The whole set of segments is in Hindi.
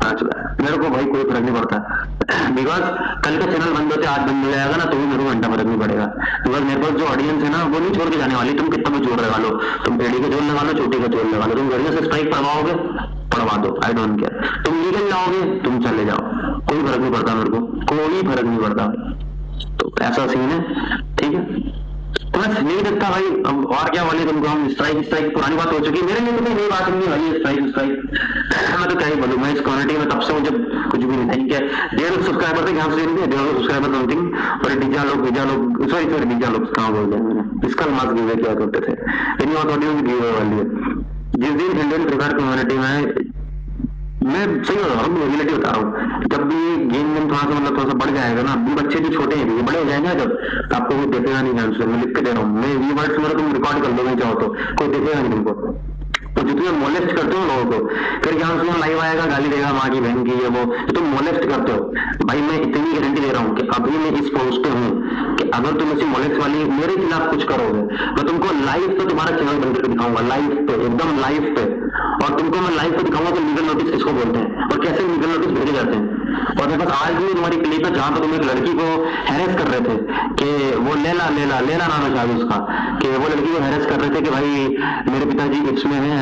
नाच रहा है, मेरे को भाई कोई फर्क नहीं पड़ता। बिकॉज कल का चैनल बंद होते आज बंद हो जाएगा ना तो भी मेरे को घंटा फर्क नहीं पड़ेगा। बिकॉज मेरे पास जो ऑडियंस है ना वो नहीं छोड़ के जाने वाली। तुम कितना भी जोर लगा लो, तुम एडी का जोर लगा लो, चोटी का जोर लगा लो, तुम घर से स्ट्राइक पढ़वाओगे पढ़वा दो, आई डोंट केयर। तुम लीगल लाओगे तुम चले जाओ, कोई फर्क नहीं पड़ता मेरे को, कोई फर्क नहीं पड़ता। तो ऐसा सीन है, ठीक है। बस नहीं देखता भाई, अब और क्या बोले तुमको हम। स्ट्राइक स्ट्राइक पुरानी बात हो चुकी है मेरे लिए, तो कोई नई बात नहीं भाई। स्ट्राइक स्ट्राइक मैं तो क्या ही बोलूं, मैं इस कम्युनिटी में तब से मुझे कुछ भी नहीं क्या 1.5 सब्सक्राइबर थे, यहाँ से 1.5 सब्सक्राइबर समथिंग। और डीजा लोग सॉरी डीजा लोग कहाँ बोल रहे हैं मैंने, इसका मास्क गिवे किया करते थे, इन ऑडियो में गिवे वाली है। जिस दिन इंडियन फ्री फायर कम्युनिटी में मैं सही बता रहा हूँ, रियलिटी बता रहा हूँ, जब भी गेम थोड़ा सा मतलब थोड़ा सा बढ़ जाएगा ना, अभी बच्चे भी छोटे हैं, बड़े हो जाएंगे जब आपको कोई देखेगा नहीं। ध्यान से मैं लिख के दे रहा हूँ, मैं ये वर्ड्स मेरा तुम रिकॉर्ड कर लोगे चाहो तो कोई देखेगा नहीं तुमको। तो जितने मोलेस्ट करते हो लोगों को, फिर क्या उसमें लाइव आएगा गाली देगा माँ की बहन की, ये वो तुम मोलेस्ट करते हो। भाई मैं इतनी गारंटी दे रहा हूँ कि अभी मैं इस पोस्ट पे हूँ कि अगर तुम इसी मोलेस्ट वाली मेरे खिलाफ कुछ करोगे मैं तुमको लाइव पे तुम्हारा चैनल बंद करके दिखाऊंगा, लाइव पे, एकदम लाइव पे। और तुमको मैं लाइव पे दिखाऊंगा कि लीगल नोटिस किसको बोलते हैं और कैसे लीगल नोटिस भेजे जाते हैं। और मेरे पास आज भी तुम्हारी क्लिप है जहां पर तुम एक लड़की को हैरेस कर रहे थे कि वो लेला नाम है शायद उसका, कि वो लड़की को हैरेस कर रहे थे कि भाई मेरे पिताजी इसमें है,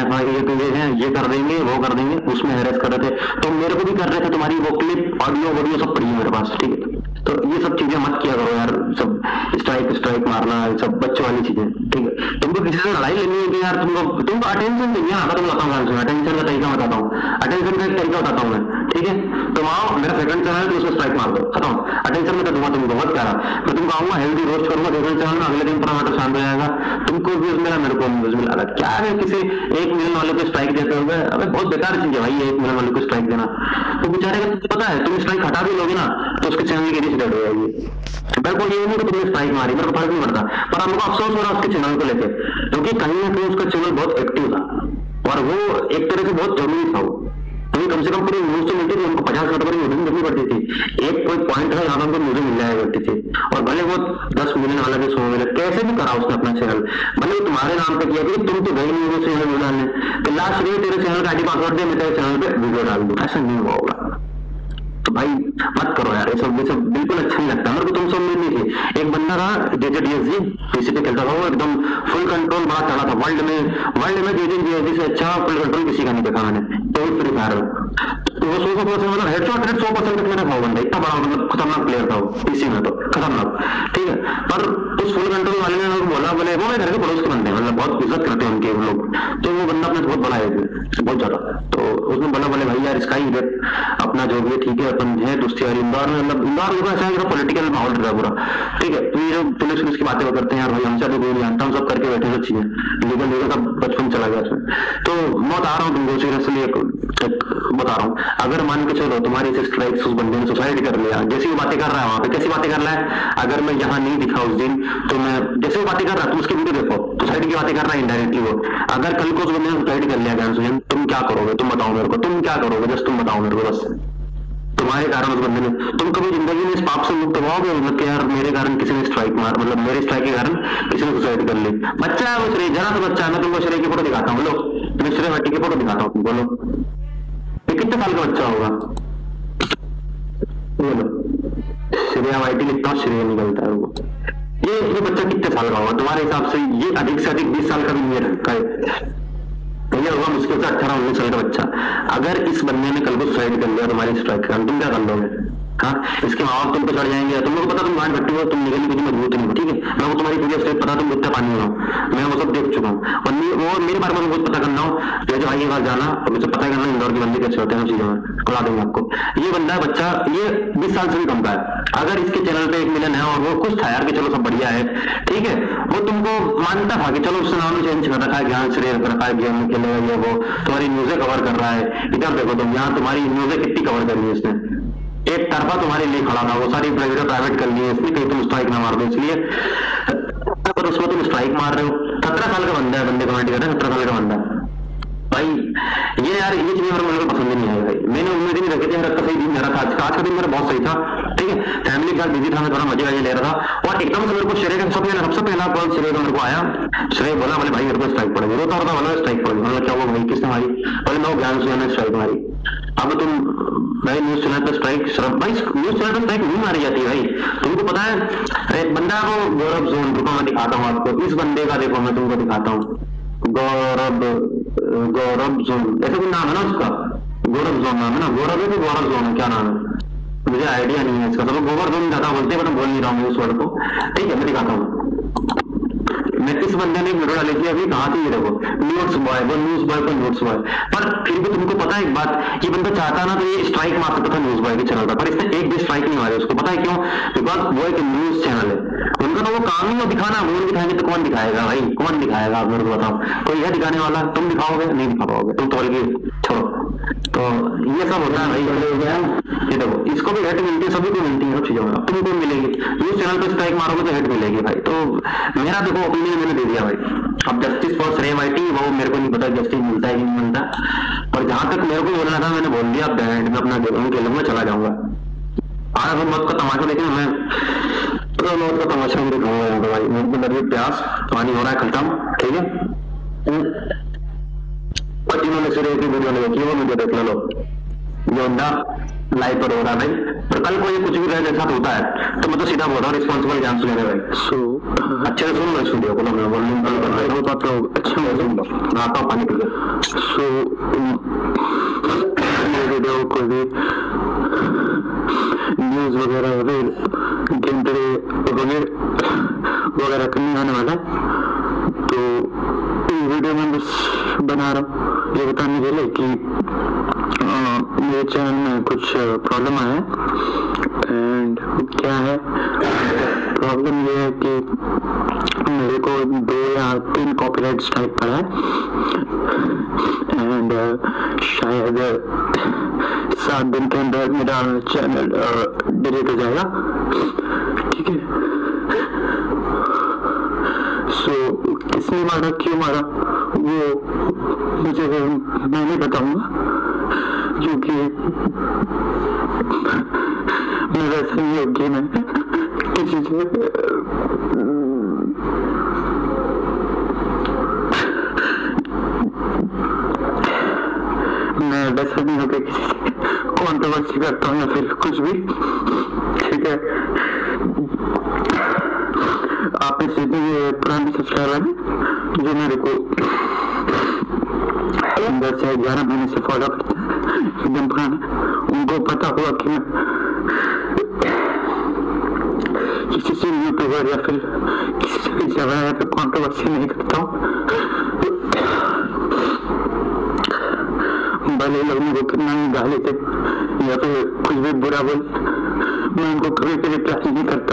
ये कर देंगे वो कर देंगे, उसमें हैरेस कर रहे थे। तो मेरे को भी कर रहे थे, तुम्हारी वो क्लिप ऑडियो वीडियो सब पड़ी है मेरे पास, ठीक है। तो ये सब चीजें मत किया करो यार, सब स्ट्राइक मारना, सब बच्चों वाली चीजें, ठीक है। तुमको किसी से लड़ाई लेनी है कि यार तुमको अटेंशन चाहिए, आता तुम बताऊंगा अटेंशन का तरीका बताता हूँ, अटेंशन का एक तरीका बताता हूँ मैं, ठीक है। तुम आओ मेरा सेकंड चैनल है तो उसको स्ट्राइक मार दो, खत्म। अटेंशन में दूंगा तुमको बहुत प्यारा, मैं तुमको आऊंगा हेल्दी रोस्ट करूंगा सेकंड चैनल में, अगले दिन पूरा मैटर शांत हो जाएगा, तुमको व्यूज मिला मेरे को व्यूज मिला। क्या है किसी 1 मिलियन वाले को स्ट्राइक देते हो, अबे बहुत बेकार चीज है भाई 1 मिलियन वाले को स्ट्राइक देना। तो बेचारे का पता है तुम स्ट्राइक हटा भी लोगे ना तो उसके चैनल की रीच डेड हो जाएगी। मेरे को ये नहीं कि तुमने स्ट्राइक मारी, मेरे को फर्क नहीं पड़ता, पर हमको अफसोस हो रहा है उसके चैनल को लेकर, क्योंकि कहीं ना कहीं उसका चैनल बहुत एक्टिव था और वो एक तरह से बहुत जरूरी था। तो कम से कम पूरी न्यूज तो मिलती थी हमको, 50 मिनट की न्यूज देखनी पड़ती थी। एक कोई पॉइंट है यहाँ हमको न्यूज मिल जाया करती थी, और भले वो 10 मिलियन वाला भी 100 मिलियन कैसे भी करा उसने अपना चैनल, भले वो तुम्हारे नाम पे किया, क्योंकि तुम तो गई नहीं चैनल वीडियो डालने, तो लास्ट में तेरे चैनल का आईडी पासवर्ड दे, मैं तेरे चैनल पे वीडियो डाल दूं, ऐसा नहीं हुआ होगा। तो भाई मत करो यार, ये सब बिल्कुल अच्छा नहीं लगता। मेरे को तुमसे उम्मीद नहीं थी। एक बंदा था जेजेडीएसजी पीसी पे खेलता था, वो एकदम फुल कंट्रोल बड़ा चला था वर्ल्ड में जेजेडीएसजी से अच्छा फुल कंट्रोल किसी का नहीं देखा मैंने, तो फ्री फायर में। तो वो 100% मतलब हेडशॉट रेट 100% मेरा था बंदा, इतना बड़ा मतलब खतरनाक प्लेयर था वो पीसी में, तो खतरनाक, ठीक है। पर उस फुल कंट्रोल वाले ने बोला, बोले वो मेरे घर के पड़ोस के बंदे मतलब बहुत इज्जत करते हैं उनके लोग, तो वो बंदा अपने बहुत बड़ा है बहुत ज्यादा, तो उसने बोला बोले भाई यार इसका ही अपना जो भी ठीक है अपन है दोस्ती यार। इंदौर में मतलब इंदौर लोग ऐसा है पॉलिटिकल माहौल रहता है पूरा, ठीक है। तो ये जो पुलिस की बातें करते हैं यार भाई हमसे तो कोई नहीं जानता, हम सब करके बैठे सब चीजें लीगल सब बचपन चला गया उसमें। तो मैं बता रहा हूँ तुमको सीरियसली एक बता रहा हूँ, अगर मान के चलो तुम्हारी स्ट्राइक्स उस बंदे ने सुसाइड कर लिया, जैसी बातें कर रहा है वहां पे, कैसी बातें कर रहा है, अगर मैं यहाँ नहीं दिखा उस दिन तो मैं जैसे बातें कर रहा है तुम उसकी वीडियो देखो, सुसाइड की बातें कर रहा है इनडायरेक्टली वो। अगर कल को उस बंदे ने सुसाइड कर लिया ज्ञान, तुम क्या करोगे, तुम बताओ मेरे को, तुम क्या करोगे, बस तुम बताओ मेरे को। बस तुम्हारे कारण उस बंदे ने, तुम कभी जिंदगी में इस पाप से मुक्त होगे मतलब यार मेरे कारण किसी ने स्ट्राइक मार, मतलब मेरे स्ट्राइक के कारण किसी ने सुसाइड कर ली। बच्चा है वो श्रेय, जरा सा बच्चा है, मैं तुमको श्रेय की फोटो दिखाता हूँ, बोलो मैं श्रेय भट्टी की फोटो दिखाता हूँ, बोलो ये कितने साल का बच्चा होगा, बोलो श्रेया वाइटी लिखता हूँ, श्रेय निकलता है वो। ये बच्चा कितने साल का होगा तुम्हारे हिसाब से? ये अधिक से अधिक 20 साल का भी नहीं रखता है, ये होगा मुश्किल से 18-19 साल का बच्चा। अगर इस बंदे ने कल को सुसाइड कर लिया तुम्हारी स्ट्राइक कर, तुम क्या कर लोगे? हाँ, इसके माँ बाप तुम पे चढ़ जाएंगे, तुम लोग पता तुम गांठ भट्टी हो, तुम निकलने की मजबूत नहीं हो, ठीक है। मैं वो तुम्हारी पूरी स्टेप पता तुम कितना पानी हो, मैं वो सब देख चुका हूँ। और वो मेरे बारे में कुछ पता करना हो तो भाई के पास जाना और मुझे पता करना इंदौर के बंदे कैसे होते हैं, चीजों में खुला देंगे आपको। ये बंदा है बच्चा, ये 20 साल से भी कम का है। अगर इसके चैनल पे 1 मिलियन है और वो खुश था यार कि चलो सब बढ़िया है, ठीक है, वो तुमको मानता था कि चलो उससे नाम चेंज कर रखा है, ज्ञान श्रेय रखा है, गेम में खेलेगा ये वो, तुम्हारी न्यूजें कवर कर रहा है। इधर देखो तुम, यहाँ तुम्हारी न्यूजें कितनी कवर कर ली इसने, एक तरफा तुम्हारे लिए खड़ा था, वो सारी वीडियो प्राइवेट कर ली है इसलिए, कहीं तुम स्ट्राइक ना मार दो इसलिए, पर उसमें तुम स्ट्राइक मार रहे हो। 17 साल का बंदा है, बंदे कमेंट कर रहे हैं 17 साल का बंदा भाई। ये यार ये चीजें मेरे को पसंद नहीं आई भाई, मैंने उम्मीद नहीं रखी थी, मेरा सही दिन मेरा था, आज का दिन मेरा बहुत सही था, ठीक है। फैमिली के साथ बिजी था, मैं थोड़ा मजे ले रहा था, और एकदम से मेरे को श्रेय का सबसे पहला कॉल श्रेय का मेरे को आया। श्रेय बोला बोले भाई मेरे को स्ट्राइक पड़ेगी, रोता रोता बोला स्ट्राइक पड़ेगी। मतलब क्या हुआ भाई, किसने मारी? बोले मैं ज्ञान से स्ट्राइक मारी। अब तुम भाई न्यूज चैनल पे स्ट्राइक, भाई न्यूज चैनल पे स्ट्राइक नहीं मारी जाती भाई, तुमको पता है। एक बंदा को गौरव जोन, रुको मैं दिखाता हूँ आपको, इस बंदे का देखो, मैं तुमको दिखाता हूँ, गौरव गौरव जोन ऐसा कोई नाम है ना उसका, गौरव जोन नाम है ना, गौरव है तो गौरव जोन है, क्या नाम है मुझे आइडिया नहीं है इसका, तो गोबर जोन ज्यादा बोलते हैं, मैं बोल नहीं रहा हूँ उस वर्ड को, ठीक है मैं दिखाता हूँ। मैं इस बंदे ने वीडियो डाली थी अभी, कहाँ थी ये देखो, न्यूज बॉय, वो न्यूज बॉय को न्यूज बॉय, पर फिर भी तुमको पता है एक बात, ये बंदा चाहता ना तो ये स्ट्राइक मार सकता था न्यूज बॉय के चैनल पर, पर इसने एक भी स्ट्राइक नहीं मारी उसको, पता है क्यों? बिकॉज वो एक न्यूज चैनल है, उनका तो वो काम ही वो दिखाना, वो दिखाएंगे तो कौन दिखाएगा भाई, कौन दिखाएगा आप मेरे को बताओ, कोई है दिखाने वाला? तुम दिखाओगे? नहीं दिखा पाओगे, तुम तो छोड़ो। तो ये सब होता है भाई, ये देखो इसको भी हेट मिलती है, सभी को मिलती है सब चीजों में, तुमको मिलेगी, न्यूज चैनल पे स्ट्राइक मारोगे तो हेट मिलेगी भाई। तो मेरा देखो ओपिनियन मैंने दे दिया भाई, अब जस्टिस फॉर श्रेय वाइटी वो मेरे को नहीं पता जस्टिस मिलता है कि नहीं मिलता, और जहां तक मेरे को बोलना था मैंने बोल दिया, बैंड में अपना खेलूंगा, चला जाऊंगा। आज हम मौत का तमाशा देखें, मैं मौत का तमाशा भी दिखाऊंगा भाई, मेरे को लगी प्यास, पानी हो रहा है खत्म, ठीक है। और जिन्होंने सिर्फ एक वीडियो नहीं देखी वो वीडियो देख लो, जो बंदा लाइव पर हो रहा है भाई, पर कल को ये कुछ भी मेरे साथ होता है तो मैं तो सीधा बोल रहा हूँ, रिस्पॉन्सिबल जान सुने भाई। अच्छे से सुन लो इस वीडियो को, मैं वॉल्यूम कल कर रहा हूँ, बात लोग अच्छा मैं सुन लो, आता हूँ पानी पी के। वीडियो को भी न्यूज वगैरह गेम प्ले वगैरह करने आने वाला, तो वीडियो में बस बना रहा हूँ ये बताने के लिए कि मेरे चैनल में कुछ प्रॉब्लम आया है। एंड क्या है प्रॉब्लम, ये है कि मेरे को 2 या 3 कॉपीराइट स्ट्राइक पड़ा है, एंड शायद 7 दिन के अंदर मेरा चैनल डिलीट हो जाएगा, ठीक है। सो किसने मारा, क्यों मारा, वो मुझे मैं नहीं बताऊंगा, क्योंकि मैं वैसा नहीं योग्य मैं किसी से मैं वैसा नहीं होगा किसी से कॉन्ट्रोवर्सी करता हूँ या फिर कुछ भी, ठीक है। आपने सीधे ये पुराने सब्सक्राइबर है जो मेरे को 10 से 11 महीने से फॉलो करते हैं, एकदम पुराने, उनको पता होगा कि मैं किसी से यूट्यूबर या फिर किसी से भी जगह पे कॉन्ट्रोवर्सी नहीं करता हूँ, भले लोग मेरे को कितना ही गाली दे या फिर कुछ भी बुरा बोले, मैं उनको कभी भी रिप्लाई नहीं करता,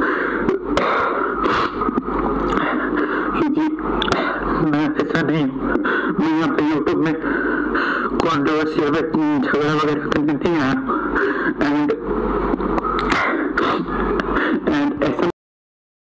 क्योंकि मैं ऐसा नहीं, मैं यहाँ पे यूट्यूब में कॉन्ट्रोवर्सी झगड़ा वगैरह करने नहीं आया, एंड ऐसा